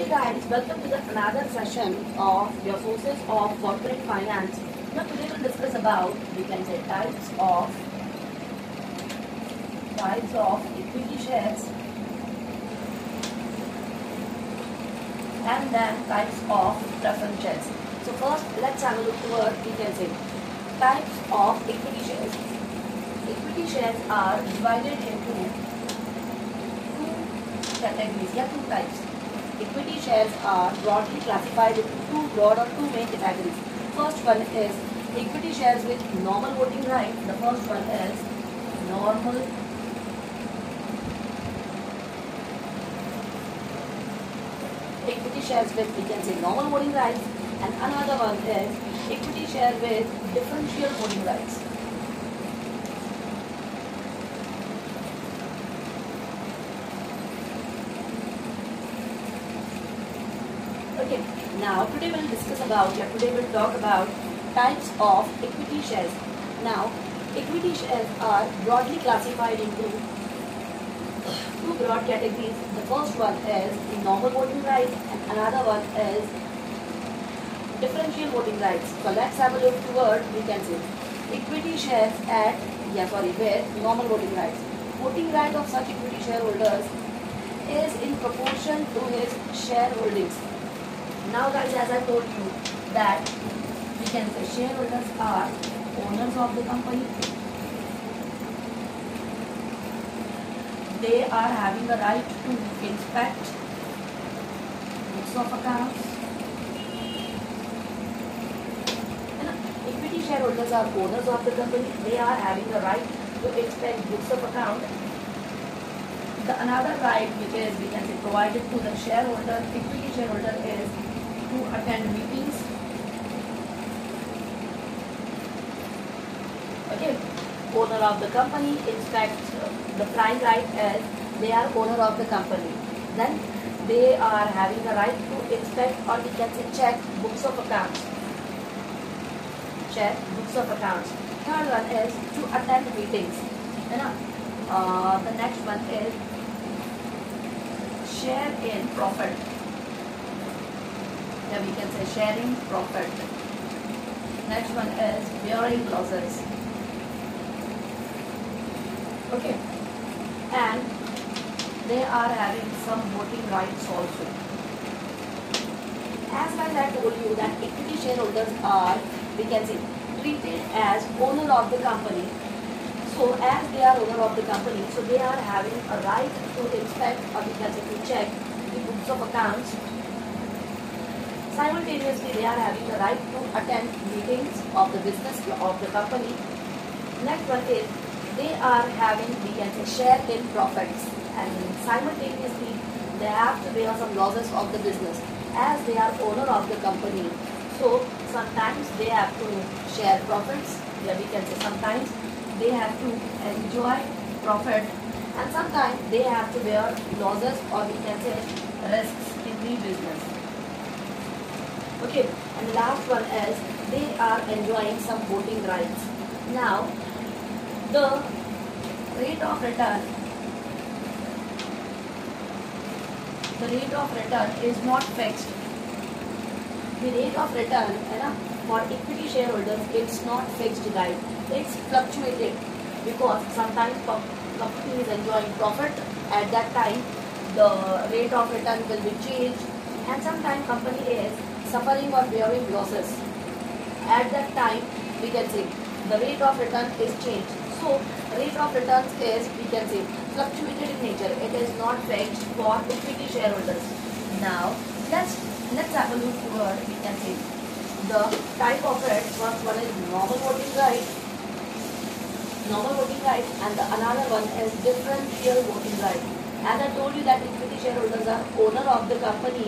Hey guys, welcome to the another session of your sources of corporate finance. Now today we'll discuss about, we can say, types of equity shares and then types of preference shares. So first let's have a look toward, we can say, types of equity shares. Equity shares are divided into two categories, two types. Equity shares are broadly classified into two main categories. First one is equity shares with normal voting rights. The first one is normal equity shares with, we can say, normal voting rights, and another one is equity share with differential voting rights. Okay, now today we'll talk about types of equity shares. Now, equity shares are broadly classified into two broad categories. The first one is normal voting rights and another one is differential voting rights. So let's have a look toward, we can say, equity shares with normal voting rights. Voting right of such equity shareholders is in proportion to his shareholdings. Now guys, as I told you that we can say shareholders are owners of the company. They are having the right to inspect books of accounts. Equity shareholders are owners of the company. They are having the right to inspect books of account. The another right which is, we can say, provided to the shareholder, equity shareholder, is to attend meetings. Okay, owner of the company inspects. The prime right is they are owner of the company. Then they are having the right to inspect, or we can say check books of accounts. Check books of accounts. Third one is to attend meetings. The next one is share in profit. We can say sharing profit. Next one is bearing losses. Okay, and they are having some voting rights also. As well as I told you that equity shareholders are, we can say, treated as owner of the company. So as they are owner of the company, so they are having a right to inspect, or we can say to check the books of accounts. Simultaneously, they are having the right to attend meetings of the business of the company. Next one is they are having, we can say, share in profits, and simultaneously they have to bear some losses of the business as they are owner of the company. So sometimes they have to share profits. We can say sometimes they have to enjoy profit, and sometimes they have to bear losses, or we can say risks in the business. Okay, and the last one is they are enjoying some voting rights. Now, the rate of return is not fixed. The rate of return for equity shareholders, it's not fixed, guys. It's fluctuated because sometimes company is enjoying profit. At that time, the rate of return will be changed, and sometimes company is suffering or bearing losses. At that time, we can say the rate of return is changed. So rate of returns is, we can say, fluctuated in nature. It is not fixed for equity shareholders. Now let's have a look toward, we can say, the type of it. First one is normal voting right, and the another one is differential voting right. As I told you that equity shareholders are owner of the company.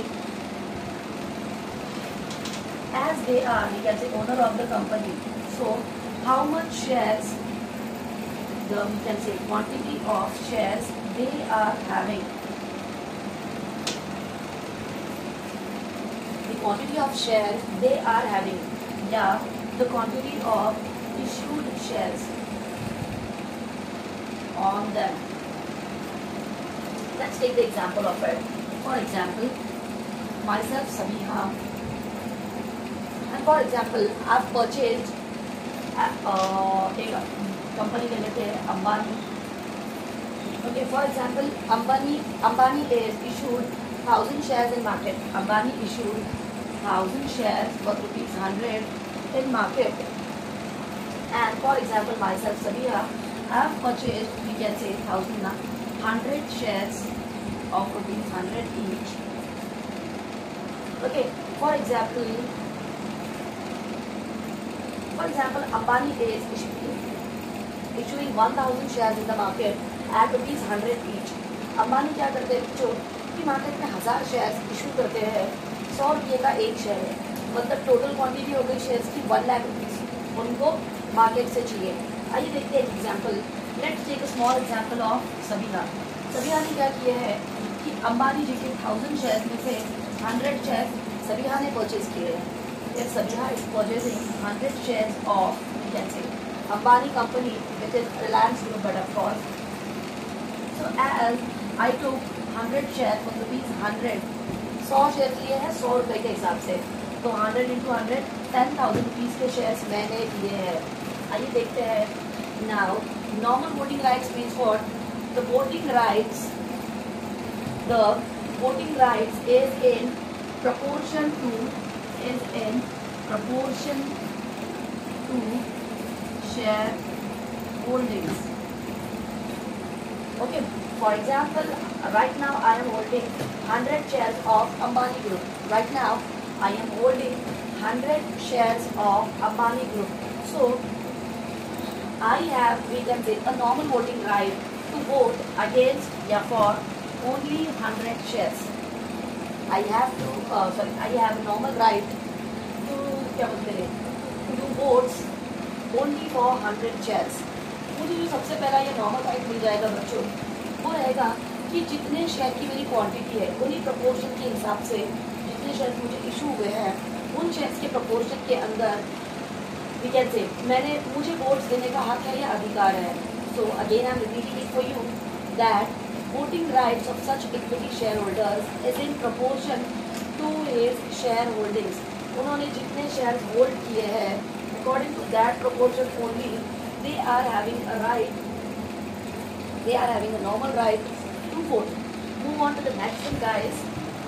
As they are, we can say, owner of the company. So how much shares, we can say quantity of shares they are having. The quantity of shares they are having. The quantity of issued shares on them. Let's take the example of it. For example, myself Sabiha, and for example I've purchased एक company ले लेते हैं Ambani. Okay, for example Ambani is issued 1000 shares in market. Ambani issued 1000 shares worth ₹100 in market. And for example myself Sabiha, I have purchased, we can say 100 shares of ₹100 each. Okay, for example Ambani is issuing 1000 shares in the market at ₹100 each. Ambani क्या करते हैं बच्चों कि market में 1000 shares issue करते हैं, 100 रुपये का एक शेयर है, मतलब टोटल क्वांटिटी हो गई शेयर्स की 1 लाख रुपीज़ उनको मार्केट से चाहिए. आइए देखते हैं एक example. Let's take a small example of Sabiha. Sabiha ने क्या किया है कि अंबानी जी के 1000 शेयर्स में से 100 शेयर्स सबिहा ने परचेज किए हैं. If Sabiha is purchasing 100 shares of, we can say, Ambani company, which is Reliance Group, but of course. So as I took 100 shares for ₹100, 100 share लिए हैं 100 रुपये के हिसाब से, तो 100 into 100 10,000 रुपीज़ के शेयर्स मैंने लिए हैं. आइए देखते हैं. Now normal voting rights means what? The voting rights is in proportion to share holdings. Okay, for example, right now I am holding 100 shares of Ambani Group. Right now I am holding 100 shares of Ambani Group. So I have, we can say, a normal voting right to vote against या for only 100 shares. I have a normal right to क्या बोलते हैं to do votes only for 100 shares. मुझे जो सबसे पहला ये normal right मिल जाएगा बच्चों, वो रहेगा कि जितने शेयर की मेरी क्वांटिटी है उन्हीं प्रपोर्शन के हिसाब से जितने शेयर मुझे इशू हुए हैं उन शेयर्स के प्रपोर्शन के अंदर वी कैन से मुझे वोट्स देने का हक है या अधिकार है. So again I am repeating it for you that voting rights of such equity shareholders is in proportion to his shareholdings. उन्होंने जितने शेयर होल्ड किए हैं according to that proportion only they are having a right, they are having a normal right to vote. Move on to the next one, guys.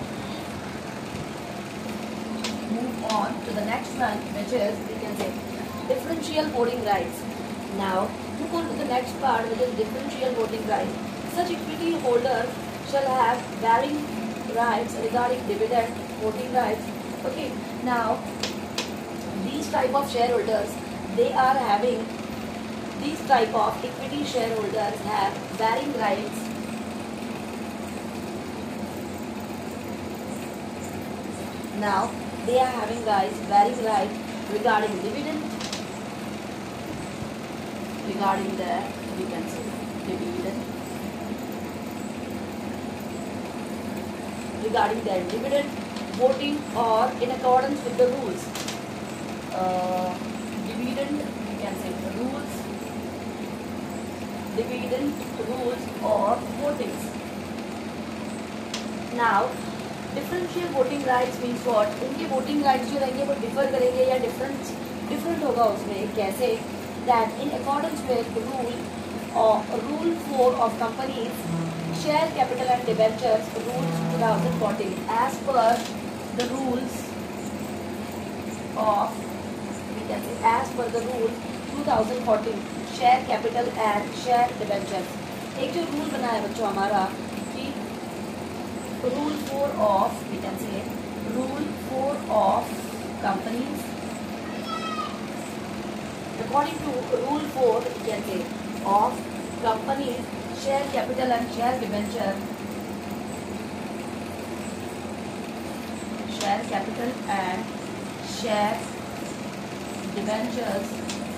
Move on to the next one, which is, we can say, differential voting rights. Now move on to the next part, which is differential voting rights. Such equity holders shall have varying rights regarding dividend voting rights. Okay, now these type of shareholders, they are having, these type of equity shareholders have varying rights now they are having, guys, varying rights regarding dividend, regarding the, we can say, dividend, regarding their dividend voting or in accordance with the rules. Dividend, we can say rules, dividend rules or votings. Now differential voting rights means what? उनके voting rights जो रहेंगे वो differ करेंगे या different होगा उसमें. कैसे? That in accordance with rule 4 of companies share capital and debentures rules 2014, as per the rules of, we can say, as per the rules 2014 share capital and share debentures. एक जो rule बना है बच्चों हमारा कि rule 4 of, we can say, rule 4 of companies, according to rule 4, we can say, of companies share capital and share debenture, share capital and share debentures.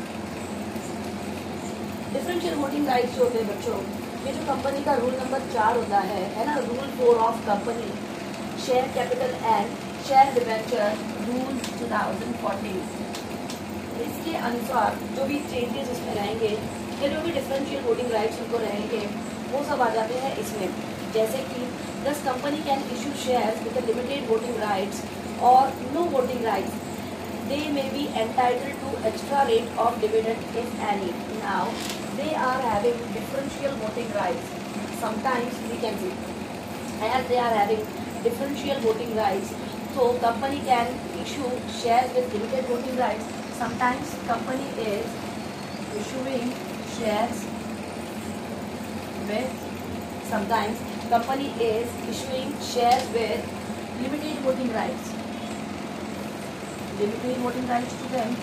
Differential voting rights जो होते हैं बच्चों, ये जो कंपनी का रूल नंबर 4 होता है ना, rule 4 of company share capital and share debenture rule 2014, इसके अनुसार जो भी चेंजेस इसमें रहेंगे या जो भी डिफरेंशियल वोटिंग राइट्स उनको रहेंगे वो सब आ जाते हैं इसमें. जैसे कि Thus, company can issue shares with a limited voting rights or no voting rights. They may be entitled to extra rate of dividend if any. Now, they are having differential voting rights. Sometimes we can see, as they are having differential voting rights, so company can issue shares with limited voting rights. Sometimes company is issuing shares with, sometimes company is issuing shares with limited voting rights. Limited voting rights to them.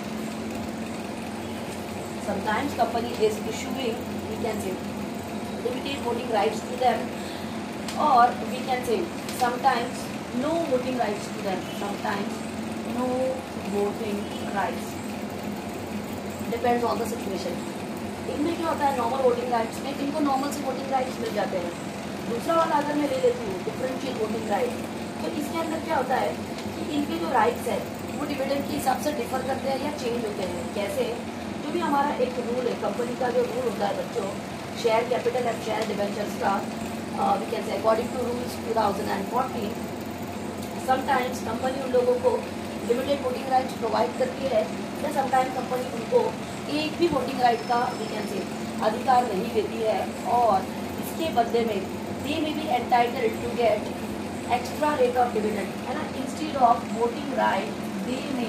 Sometimes company is issuing, we can say, limited voting rights to them, or we can say sometimes no voting rights to them. Sometimes no voting rights. Depends on the situation. इनमें क्या होता है, normal voting rights में इनको normal से voting rights मिल जाते हैं. दूसरा वाला अगर मैं ले लेती हूँ डिफरेंशियल वोटिंग राइट, तो इसके अंदर क्या होता है कि इनके जो राइट्स है वो डिविडेंड के हिसाब से डिफर करते हैं या चेंज होते हैं. कैसे? जो भी हमारा एक रूल है, कंपनी का जो रूल होता है बच्चों, share capital and share debentures का, we can say according to rules 2014, sometimes company उन लोगों को लिमिटेड वोटिंग राइट्स प्रोवाइड करती है, या समटाइम्स कंपनी उनको एक भी वोटिंग राइट का वी कैन से अधिकार नहीं देती है, और इसके बदले में they may be entitled to get extra rate of dividend, है ना. Instead of voting right they may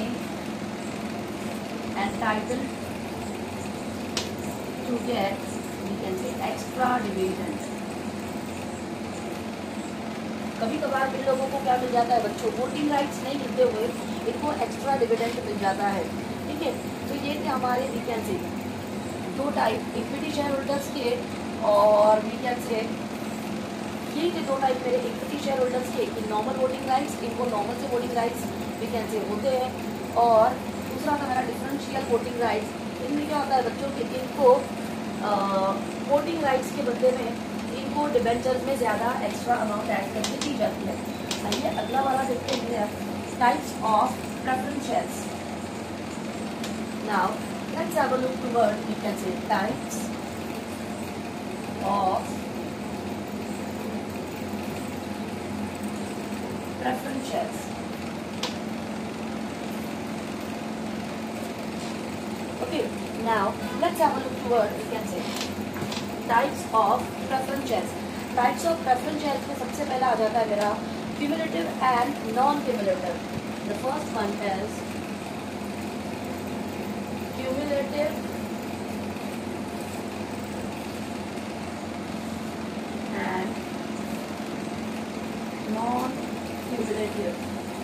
entitled to get we can say extra dividend. कभी कभार इन लोगों को क्या मिल जाता है बच्चों, वोटिंग राइट्स नहीं मिलते हुए इनको एक्स्ट्रा डिविडेंड मिल जाता है. ठीक है, तो ये थे हमारे वी कैन से दो टाइप, इक्विटी शेयर होल्डर्स के, और वी कैन से यही थे दो टाइप मेरे इक्विटी शेयर होल्डर्स के, कि नॉर्मल वोटिंग राइट्स, इनको नॉर्मल से voting rights we can say होते हैं, और दूसरा था मेरा डिफरेंशियल वोटिंग राइट्स. इनमें क्या होता है बच्चों कि इनको वोटिंग राइट्स के बदले में इनको डिबेंचर्स में ज़्यादा एक्स्ट्रा अमाउंट ऐड करके दी जाती है. आइए अगला वाला देखते हैं, types of preference shares. Now, let's have a look toward, we can say, types of preference shares. Okay, now let's have a look toward, we can say, types of preference shares. Types of preference shares में सबसे पहला आ जाता है मेरा cumulative and non-cumulative. The first one is cumulative and non-cumulative.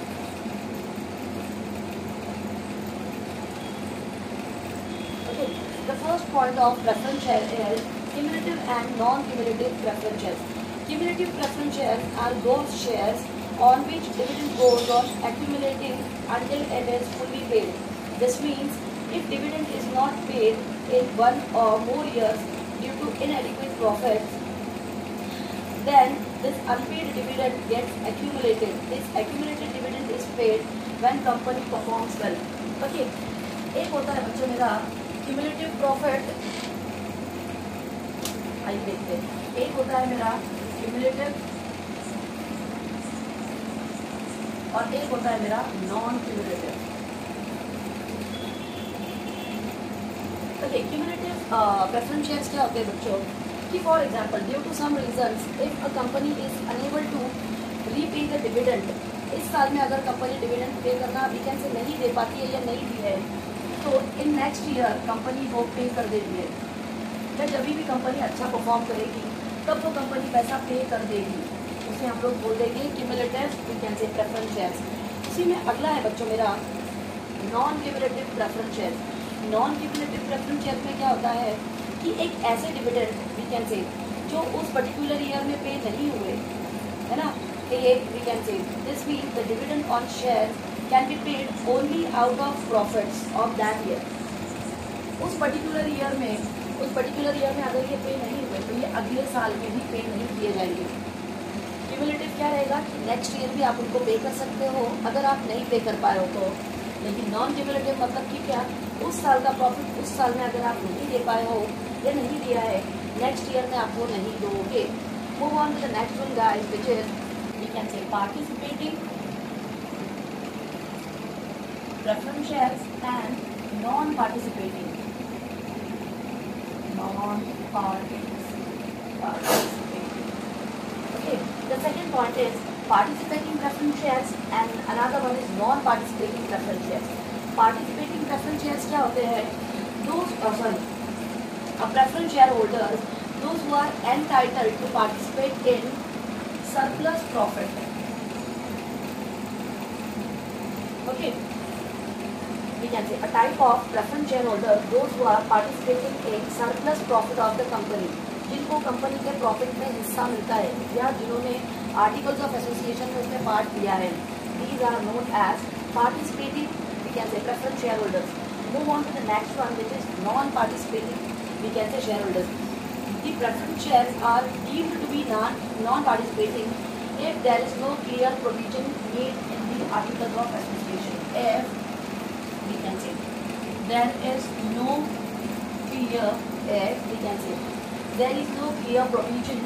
Okay, the first point of preference share is cumulative and non-cumulative preference shares. Cumulative preference shares are those shares on which dividend goes on accumulating until it is fully paid. This means if dividend is not paid in one or more years due to inadequate profits, then this unpaid dividend gets accumulated. This accumulated dividend is paid when company performs well. Okay, एक होता है बच्चों मेरा cumulative profit, आइए देखते हैं. एक होता है मेरा cumulative और एक होता है मेरा non cumulative. Okay, cumulative preference shares क्या होते हैं बच्चों, कि for example due to some reasons if a company is unable to repay the dividend, इस साल में अगर कंपनी डिविडेंड पे करना वी कैन से नहीं दे पाती है या नहीं दी है, तो इन नेक्स्ट ईयर कंपनी वो पे कर देती है. या जब भी कंपनी अच्छा परफॉर्म करेगी तब वो कंपनी पैसा पे कर देगी, उसे हम लोग बोल देंगे cumulative we can say preference shares. उसी में अगला है बच्चों मेरा non cumulative preference shares. Non cumulative preference share में क्या होता है कि एक ऐसे डिविडेंड वी कैन से जो उस पर्टिकुलर ईयर में पे नहीं हुए, है ना, एक we can say this means the dividend on share can be paid only out of profits of that year. उस पर्टिकुलर ईयर में अगर ये पे नहीं हुए तो ये अगले साल में भी पे नहीं किए जाएंगे. क्यूमुलेटिव क्या रहेगा कि नेक्स्ट ईयर भी आप उनको पे कर सकते हो अगर आप नहीं पे कर पाए हो तो. लेकिन नॉन क्यूमुलेटिव मतलब कि क्या, उस साल का प्रॉफिट उस साल में अगर आप नहीं दे पाए हो या नहीं दिया है, नेक्स्ट ईयर में आप वो नहीं दोगे. Move on to the next one, guys, which is, we can say, participating preference shares and non-participating. Okay, the second point is participating preference shares and another one is non-participating preference shares. Participating preference shares क्या होते हैं? Preference shareholders, those who are entitled to participate in surplus profit. Okay, we can say a type of preference shareholder, those who are participating in surplus profit of the company, जिनको company के profit में हिस्सा मिलता है या जिन्होंने articles of association में उसमें पार्ट लिया है. These are known as participating, we can say, preference shareholders. Move on to the next one, which is non-participating, we can say, shareholders. The preference shares are deemed to be non-participating if there is no clear provision made in the articles of association. If, we can say, there is no clear, if we can say, there is no clear provision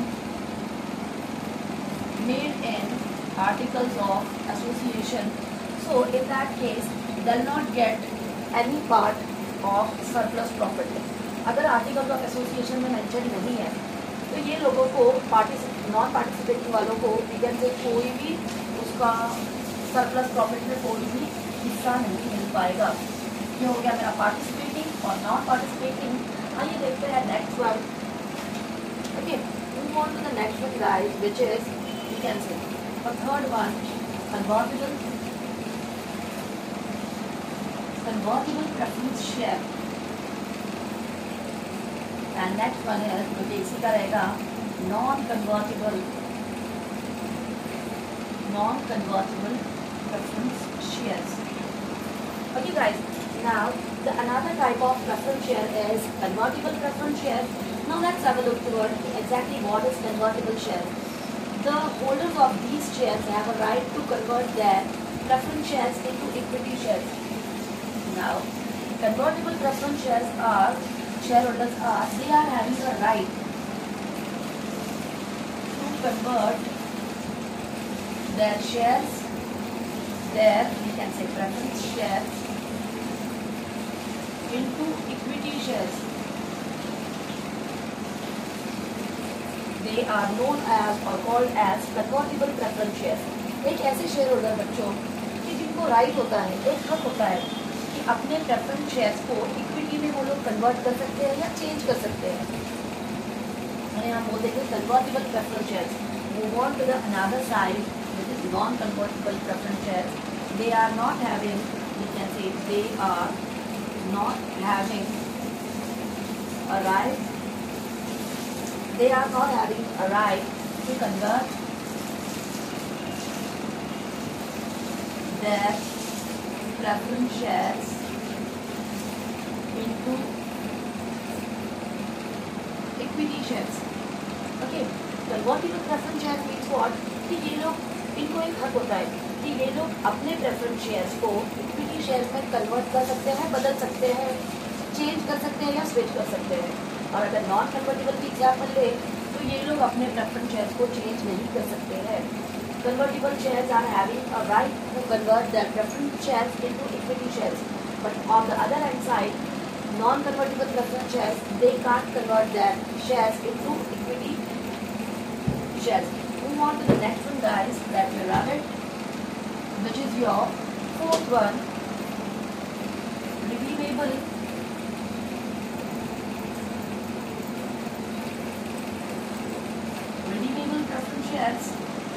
made in articles of association, so in that case they'll not get any part of surplus profit. अगर articles of association में mention नहीं है तो ये लोगों को non participating वालों को वी कैन से कोई भी उसका सरप्लस प्रॉफिट में कोई भी हिस्सा नहीं मिल पाएगा. ये हो गया मेरा पार्टिसिपेटिंग और नॉन पार्टिसिपेटिंग. आइए देखते हैं next one. Okay, move on to the next one, guys, which is, we can say, the third one, convertible preference share. And next one है जो कि इसी का रहेगा non convertible preference shares. Okay, guys, now the another type of preference share is convertible preference shares. Now let's have a look toward exactly what is convertible share. The holders of these shares have a right to convert their preference shares into equity shares. Now, convertible preference shares are, shareholders are, they are having a right to convert their shares, their, we can say, preference shares into equity shares. They are known as or called as convertible preference shares. एक ऐसे share holder बच्चों कि जिनको right होता है, एक हक होता है कि अपने प्रेफरेंस शेयर्स को इक्विटी में वो लोग कन्वर्ट कर सकते हैं या चेंज कर सकते हैं. और यहाँ बोलते हैं convertible preference shares. Move on to the another side, which is non-convertible preference shares. They are not having, we can say, they are not having a right. They are not having a right to convert their preference shares into equity shares. Okay, convertible preference shares means what? कि ये लोग, इनको एक हक होता है कि ये लोग अपने प्रेफरेंस शेयर्स को इक्विटी शेयर्स में कन्वर्ट कर सकते हैं, बदल सकते हैं, चेंज कर सकते हैं या स्विच कर सकते हैं. और अगर नॉन कन्वर्टिबल की एग्जाम्पल ले तो ये लोग अपने प्रेफरेंस शेयर्स को चेंज नहीं कर सकते हैं. Convertible shares are having a right to convert their preference shares into equity shares, but on the other hand side, non-convertible preference shares, they can't convert their shares into equity shares. Move on to the next one, guys, that we run it, which is your fourth one, redeemable preference shares.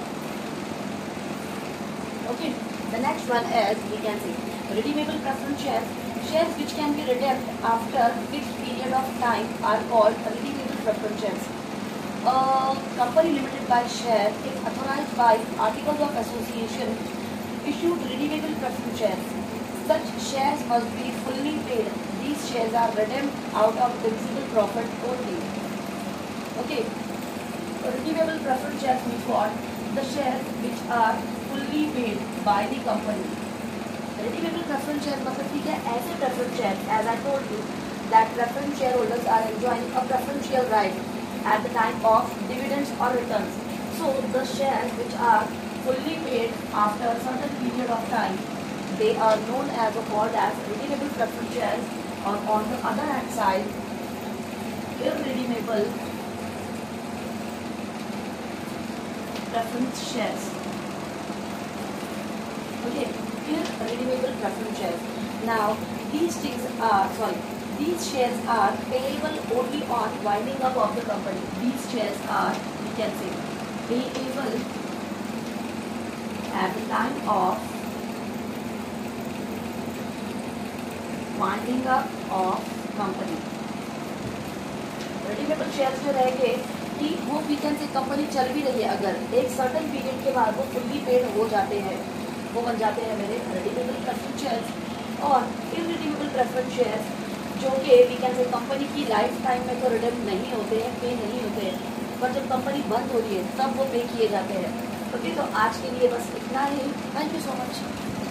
Okay, the next one is, we can see, redeemable preference shares. Shares which can be redeemed after fixed period of time are called redeemable preference shares. A company limited by share is authorized by articles of association issued redeemable preference shares. Such shares must be fully paid. These shares are redeemed out of divisible profit only. Okay, redeemable preference shares means what? The shares which are fully paid by the company. Redeemable preference shares मतलब ठीक है, ऐसे preference shares, as I told you, that preference shareholders are enjoying a preferential right at the time of dividends or returns. So the shares which are fully paid after a certain period of time, they are known as or called as redeemable preference shares, or on the other hand side, irredeemable preference shares. Okay, irredeemable preference shares. Now these shares are payable only on winding up of the company. These shares are, we can say, payable at the time of winding up of company. Redeemable shares जो रहेंगे कि वो we can say company चल भी रही है, अगर एक सर्टन पीरियड के बाद वो फुल्ली पेड हो जाते हैं, वो बन जाते हैं मेरे रिडीमेबल प्रेफरेंस शेयर्स। और इररिडीमेबल प्रेफरेंस शेयर्स जो कि वी कैन से कंपनी की लाइफ टाइम में तो रिडीम नहीं होते हैं, पे नहीं होते हैं, पर जब कंपनी बंद हो रही है तब वो पे किए जाते हैं। ओके, तो आज के लिए बस इतना ही। Thank you so much.